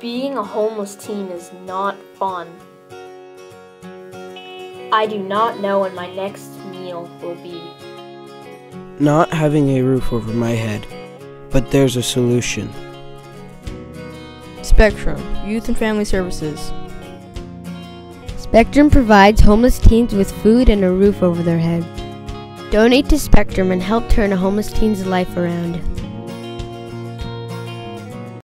Being a homeless teen is not fun. I do not know when my next meal will be. Not having a roof over my head, but there's a solution. Spectrum, Youth and Family Services. Spectrum provides homeless teens with food and a roof over their head. Donate to Spectrum and help turn a homeless teen's life around.